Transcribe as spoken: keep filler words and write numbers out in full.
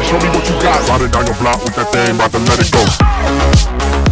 Show me what you got. Riding down your block with that thing, about to let it go.